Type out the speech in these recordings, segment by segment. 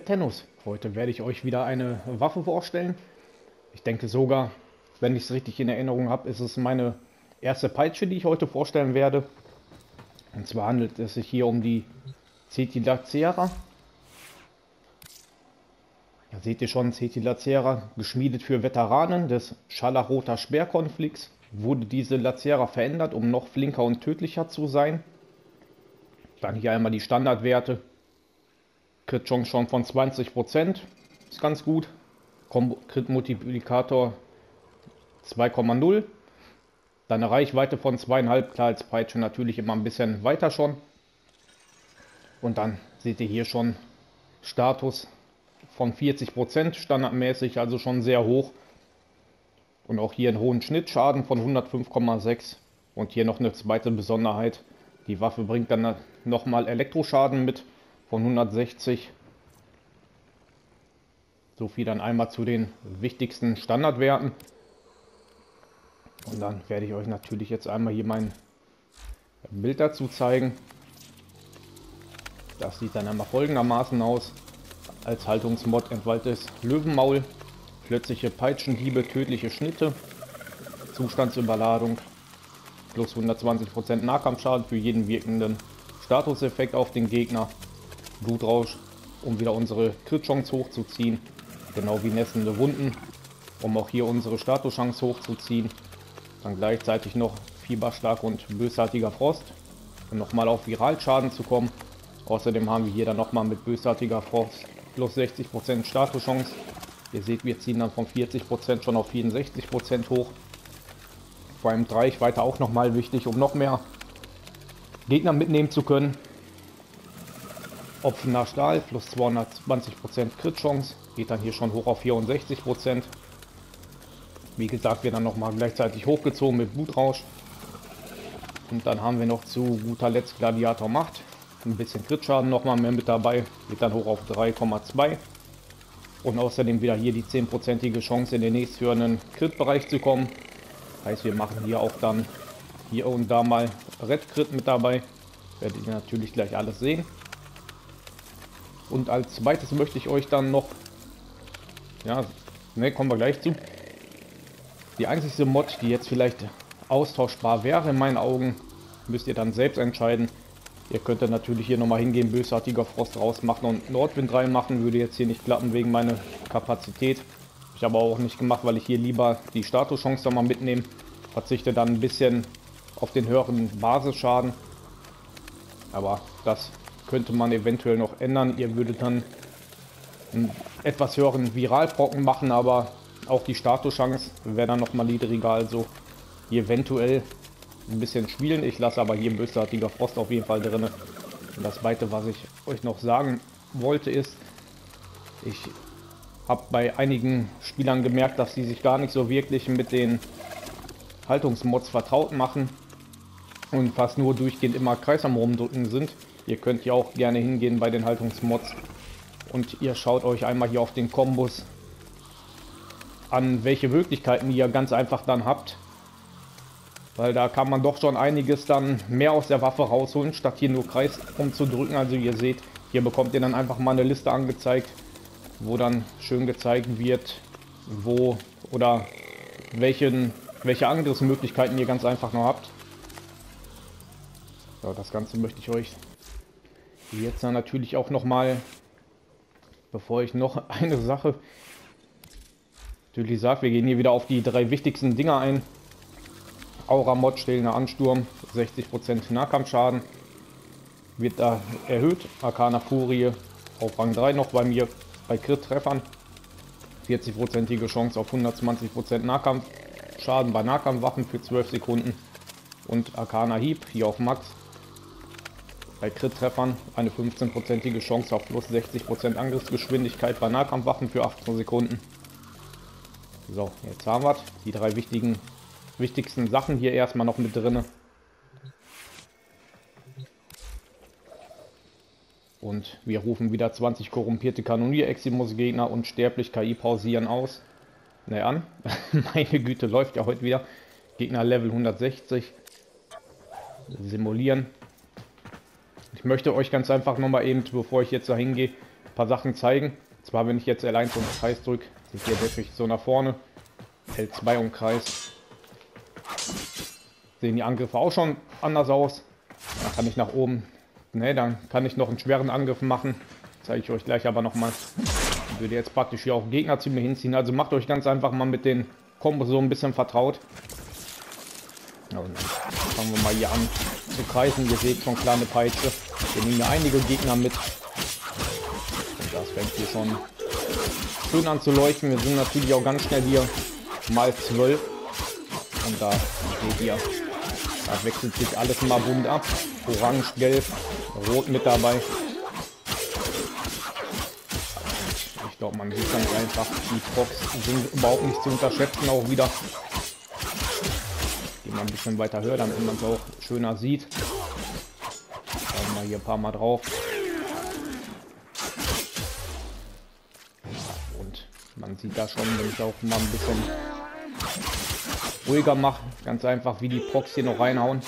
Tenus. Heute werde ich euch wieder eine Waffe vorstellen. Ich denke sogar, wenn ich es richtig in Erinnerung habe, ist es meine erste Peitsche, die ich heute vorstellen werde. Und zwar handelt es sich hier um die Cetilacera. Da seht ihr schon, Cetilacera, geschmiedet für Veteranen des Scharlachroter Speerkonflikts. Wurde diese Lacera verändert, um noch flinker und tödlicher zu sein. Dann hier einmal die Standardwerte. Crit-Chance schon von 20%, ist ganz gut. Crit-Multiplikator 2,0. Dann eine Reichweite von 2,5, klar als Peitsche natürlich immer ein bisschen weiter schon. Und dann seht ihr hier schon Status von 40% standardmäßig, also schon sehr hoch. Und auch hier einen hohen Schnittschaden von 105,6. Und hier noch eine zweite Besonderheit. Die Waffe bringt dann nochmal Elektroschaden mit von 160. So viel dann einmal zu den wichtigsten Standardwerten. Und dann werde ich euch natürlich jetzt einmal hier mein Bild dazu zeigen. Das sieht dann einmal folgendermaßen aus. Als Haltungsmod entwaltetes Löwenmaul, plötzliche Peitschenhiebe, tödliche Schnitte, Zustandsüberladung, plus 120% Nahkampfschaden für jeden wirkenden Statuseffekt auf den Gegner, Blutrausch, um wieder unsere Crit-Chance hochzuziehen, genau wie nässende Wunden, um auch hier unsere Status-Chance hochzuziehen. Dann gleichzeitig noch Fieberstark und bösartiger Frost, um nochmal auf Viralschaden zu kommen. Außerdem haben wir hier dann nochmal mit bösartiger Frost plus 60% Status-Chance. Ihr seht, wir ziehen dann von 40% schon auf 64% hoch. Vor allem Reichweite auch nochmal wichtig, um noch mehr Gegner mitnehmen zu können. Opfender Stahl plus 220% Crit-Chance, geht dann hier schon hoch auf 64%. Wie gesagt, wird dann nochmal gleichzeitig hochgezogen mit Blutrausch. Und dann haben wir noch zu guter Letzt Gladiator Macht. Ein bisschen Crit-Schaden nochmal mehr mit dabei, geht dann hoch auf 3,2. Und außerdem wieder hier die 10%ige Chance in den nächstführenden Crit-Bereich zu kommen. Heißt, wir machen hier auch dann hier und da mal Red-Crit mit dabei. Werdet ihr natürlich gleich alles sehen. Und als zweites möchte ich euch dann noch, ja, ne, kommen wir gleich zu. Die einzige Mod, die jetzt vielleicht austauschbar wäre in meinen Augen, müsst ihr dann selbst entscheiden. Ihr könnt dann natürlich hier nochmal hingehen, bösartiger Frost rausmachen und Nordwind reinmachen. Würde jetzt hier nicht klappen wegen meiner Kapazität. Ich habe auch nicht gemacht, weil ich hier lieber die Status-Chance mal mitnehme. Verzichte dann ein bisschen auf den höheren Basisschaden. Aber das könnte man eventuell noch ändern. Ihr würdet dann einen etwas höheren Viralbrocken machen, aber auch die Status-Chance wäre dann nochmal niedriger. Also hier eventuell ein bisschen spielen. Ich lasse aber hier bösartiger Frost auf jeden Fall drin. Und das zweite, was ich euch noch sagen wollte, ist, ich habe bei einigen Spielern gemerkt, dass sie sich gar nicht so wirklich mit den Haltungsmods vertraut machen und fast nur durchgehend immer Kreis am Rumdrücken sind. Ihr könnt ja auch gerne hingehen bei den Haltungsmods und ihr schaut euch einmal hier auf den Kombos an, welche Möglichkeiten ihr ganz einfach dann habt. Weil da kann man doch schon einiges dann mehr aus der Waffe rausholen, statt hier nur Kreis umzudrücken. Also ihr seht, hier bekommt ihr dann einfach mal eine Liste angezeigt, wo dann schön gezeigt wird, wo oder welche Angriffsmöglichkeiten ihr ganz einfach noch habt. So, das Ganze möchte ich euch jetzt dann natürlich auch noch mal, bevor ich noch eine Sache natürlich sage, wir gehen hier wieder auf die drei wichtigsten Dinger ein. Aura-Mod, stählender Ansturm, 60% Nahkampfschaden, wird da erhöht. Arcana Furie auf Rang 3 noch bei mir bei Crit-Treffern. 40%ige Chance auf 120% Nahkampfschaden bei Nahkampfwaffen für 12 Sekunden. Und Arcana Hieb hier auf Max. Bei Crit-Treffern eine 15%ige Chance auf plus 60% Angriffsgeschwindigkeit bei Nahkampfwaffen für 18 Sekunden. So, jetzt haben wir die drei wichtigsten Sachen hier erstmal noch mit drin. Und wir rufen wieder 20 korrumpierte Kanonier-Eximus-Gegner und sterblich KI pausieren aus. Ne, an. Meine Güte, läuft ja heute wieder. Gegner Level 160. Simulieren. Ich möchte euch ganz einfach nochmal eben, bevor ich jetzt da hingehe, paar Sachen zeigen. Zwar, wenn ich jetzt L1 und Kreis drücke, seht ihr wirklich so nach vorne. L2 und Kreis. Sehen die Angriffe auch schon anders aus. Da kann ich nach oben. Ne, dann kann ich noch einen schweren Angriff machen. Zeige ich euch gleich aber nochmal. Würde jetzt praktisch hier auch Gegner zu mir hinziehen. Also macht euch ganz einfach mal mit den Kombos so ein bisschen vertraut. Ja, und dann fangen wir mal hier an zu kreisen. Ihr seht schon kleine Peitsche. Wir nehmen ja einige Gegner mit. Und das fängt hier schon schön an zu leuchten. Wir sind natürlich auch ganz schnell hier mal 12. Und da seht ihr, da wechselt sich alles mal bunt ab. Orange, gelb, rot mit dabei. Ich glaube, man sieht ganz einfach, die Procs sind überhaupt nicht zu unterschätzen auch wieder. Gehen wir ein bisschen weiter höher, damit man es auch schöner sieht. Schauen wir hier ein paar Mal drauf. Und man sieht da schon, wenn ich auch mal ein bisschen ruhiger mache, ganz einfach, wie die Procs hier noch reinhauen.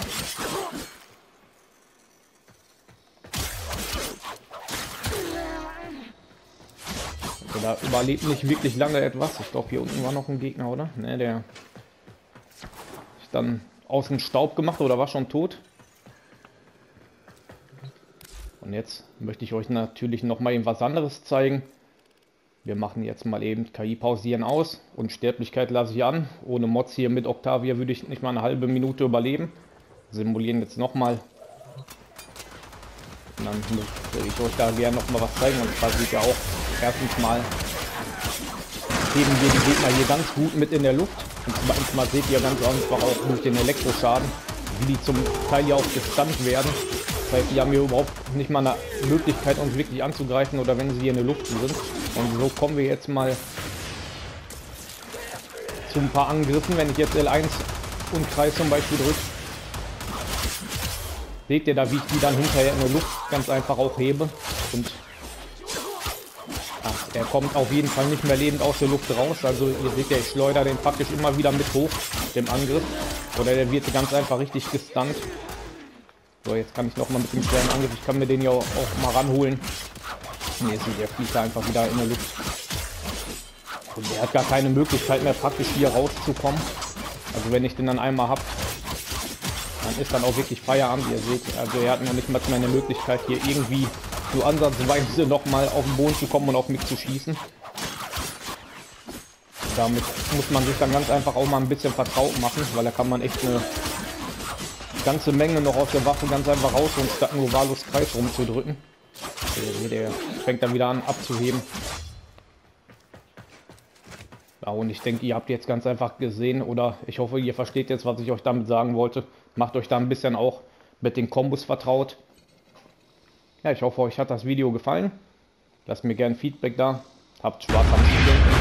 Da überlebt nicht wirklich lange etwas. Ich glaube, hier unten war noch ein Gegner, oder? Ne, der ist dann aus dem Staub gemacht oder war schon tot. Und jetzt möchte ich euch natürlich noch mal eben was anderes zeigen. Wir machen jetzt mal eben KI pausieren aus und Sterblichkeit lasse ich an. Ohne Mods hier mit Octavia würde ich nicht mal eine halbe Minute überleben. Simulieren jetzt noch mal. Und dann würde ich euch da gerne noch mal was zeigen. Und zwar seht ihr auch erstens mal heben wir die Gegner hier ganz gut mit in der Luft. Und zweitens mal seht ihr ganz einfach auch durch den Elektroschaden, wie die zum Teil hier auch gestunt werden. Das heißt, die haben hier überhaupt nicht mal eine Möglichkeit, uns wirklich anzugreifen oder wenn sie hier in der Luft sind. Und so kommen wir jetzt mal zu ein paar Angriffen. Wenn ich jetzt L1 und Kreis zum Beispiel drücke, seht ihr da, wie ich die dann hinterher in der Luft ganz einfach auch hebe. Und er kommt auf jeden Fall nicht mehr lebend aus der Luft raus. Also ihr seht ja, ich schleudere den praktisch immer wieder mit hoch, dem Angriff. Oder der wird ganz einfach richtig gestunt. So, jetzt kann ich noch mal mit dem schweren Angriff, ich kann mir den ja auch mal ranholen. Und jetzt sieht der fliegt einfach wieder in der Luft. Und der hat gar keine Möglichkeit mehr praktisch hier rauszukommen. Also wenn ich den dann einmal habe, dann ist dann auch wirklich Feierabend. Ihr seht, also er hat noch nicht mal eine Möglichkeit hier irgendwie so ansatzweise noch mal auf den Boden zu kommen und auf mich zu schießen. Damit muss man sich dann ganz einfach auch mal ein bisschen vertraut machen, weil da kann man echt eine ganze Menge noch aus der Waffe ganz einfach rausholen, statt nur wahllos Kreis rumzudrücken. Der fängt dann wieder an abzuheben. Ja, und ich denke, ihr habt jetzt ganz einfach gesehen, oder ich hoffe, ihr versteht jetzt, was ich euch damit sagen wollte. Macht euch da ein bisschen auch mit den Kombos vertraut. Ja, ich hoffe, euch hat das Video gefallen. Lasst mir gerne Feedback da. Habt Spaß am Spielen.